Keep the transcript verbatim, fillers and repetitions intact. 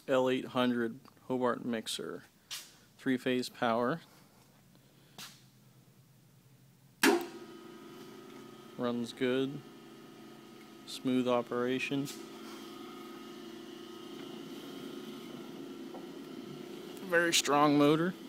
L eight hundred Hobart mixer. Three-phase power. Runs good. Smooth operation. Very strong motor.